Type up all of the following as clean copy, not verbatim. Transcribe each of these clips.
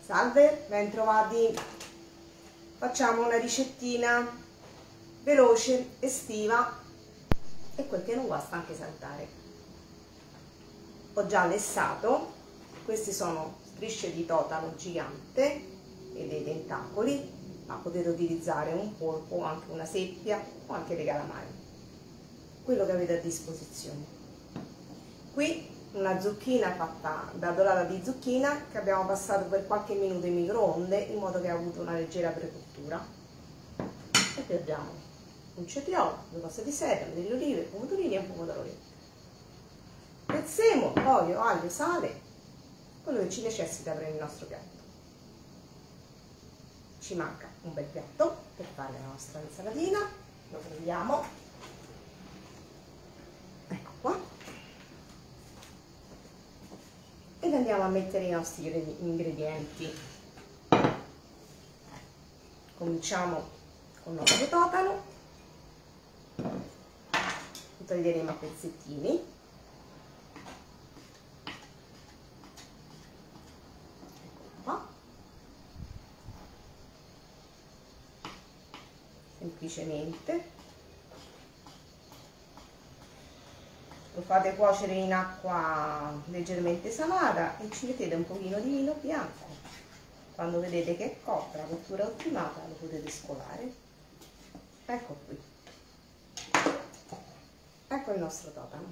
Salve, ben trovati. Facciamo una ricettina veloce, estiva e quel che non guasta anche saltare. Ho già lessato, questi sono strisce di totano gigante e dei tentacoli, ma potete utilizzare un polpo o anche una seppia o anche dei calamari, quello che avete a disposizione. Qui una zucchina fatta da dorata di zucchina che abbiamo passato per qualche minuto in microonde in modo che ha avuto una leggera precottura. E poi abbiamo un cetriolo, due cose di sedano, delle olive, pomodorini e un pomodoro verde. Prezzemolo, olio, aglio, sale, quello che ci necessita per il nostro piatto. Ci manca un bel piatto per fare la nostra insalatina, lo prendiamo, ecco qua, ed andiamo a mettere i nostri ingredienti. Cominciamo con il nostro totano, lo taglieremo a pezzettini. Ecco qua. Semplicemente lo fate cuocere in acqua leggermente salata e ci mettete un pochino di vino bianco. Quando vedete che è cotta, la cottura è ottimata, lo potete scolare. Ecco qui, ecco il nostro totano.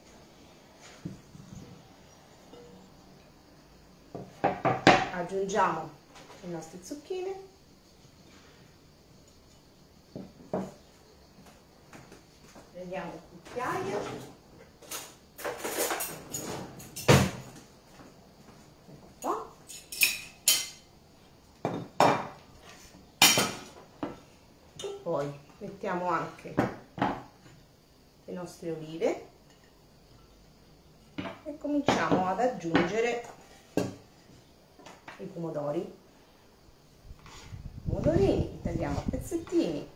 Aggiungiamo le nostre zucchine, prendiamo il cucchiaio, poi mettiamo anche le nostre olive e cominciamo ad aggiungere i pomodorini. Li tagliamo a pezzettini.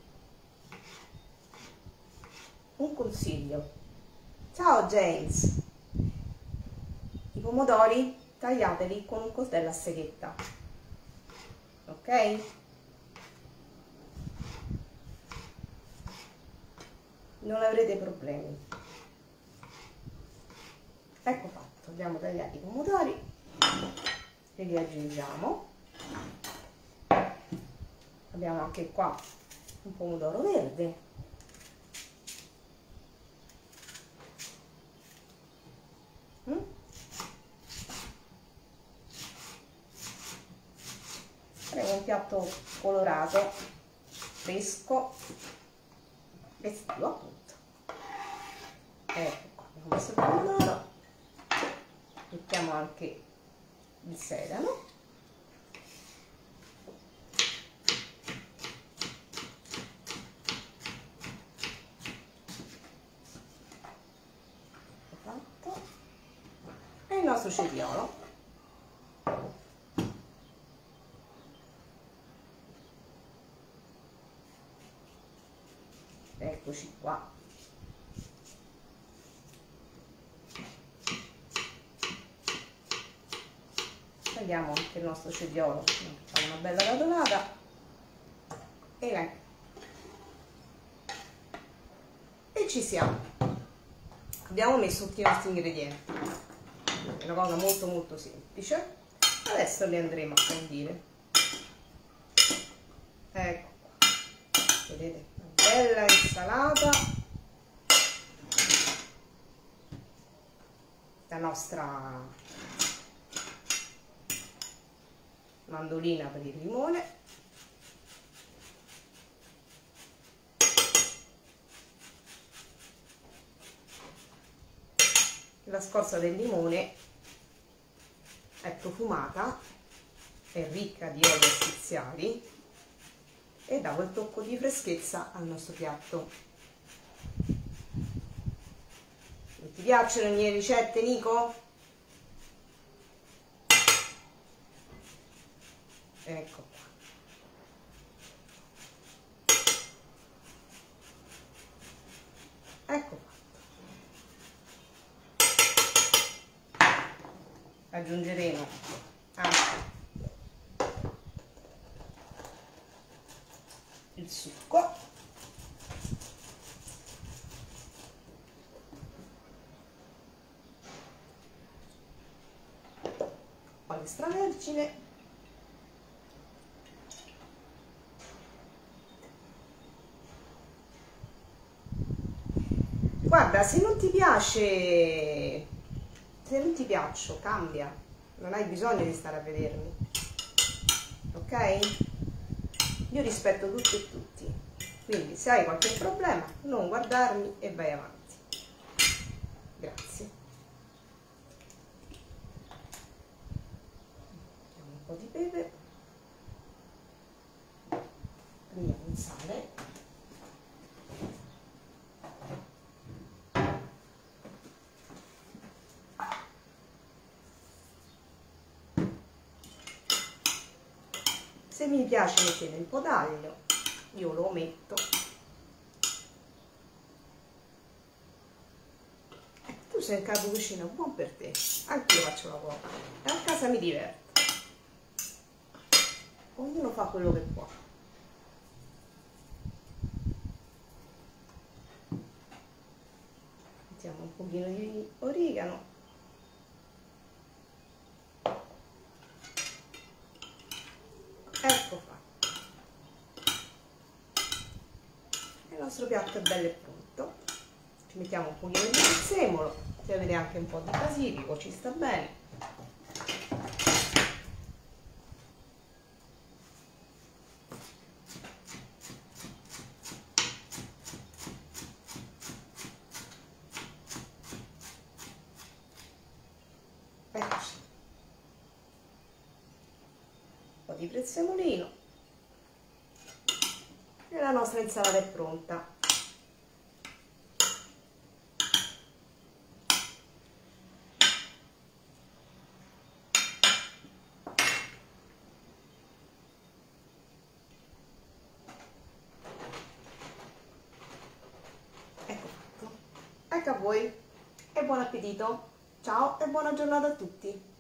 Un consiglio: ciao James, i pomodori tagliateli con un coltello a seghetta, ok? Non avrete problemi. Ecco fatto, abbiamo tagliato i pomodori e li aggiungiamo. Abbiamo anche qua un pomodoro verde, faremo un piatto colorato, fresco, estivo appunto. Ecco qua, abbiamo messo il pomodoro, mettiamo anche il sedano, fatto, e il nostro cetriolo. Eccoci qua. Tagliamo anche il nostro cetriolo, facciamo una bella radolata e ci siamo. Abbiamo messo tutti i nostri ingredienti, è una cosa molto molto semplice. Adesso li andremo a condire. Ecco qua, vedete, una bella insalata, la nostra mandolina per il limone, la scorza del limone è profumata, è ricca di oli essenziali e dà quel tocco di freschezza al nostro piatto. Non ti piacciono le mie ricette, Nico? Ecco qua. Ecco qua. Aggiungeremo anche extravergine. Guarda, se non ti piace, se non ti piaccio, cambia, non hai bisogno di stare a vedermi, ok? Io rispetto tutti e tutti, quindi se hai qualche problema non guardarmi e vai avanti. Grazie. Mettiamo un po' di pepe, prendiamo il sale. Se mi piace mettete un po' d'aglio, io lo metto. Tu sei in capo cucina, buon per te, anche io faccio la cuoca e a casa mi diverto. Ognuno fa quello che può. Mettiamo un pochino di origano. Ecco fatto. Il nostro piatto è bello e pronto. Ci mettiamo un pochino di prezzemolo, se avete anche un po' di basilico ci sta bene. Eccoci. Un po' di prezzemolino e la nostra insalata è pronta. Ecco fatto. Ecco a voi e buon appetito. Ciao e buona giornata a tutti.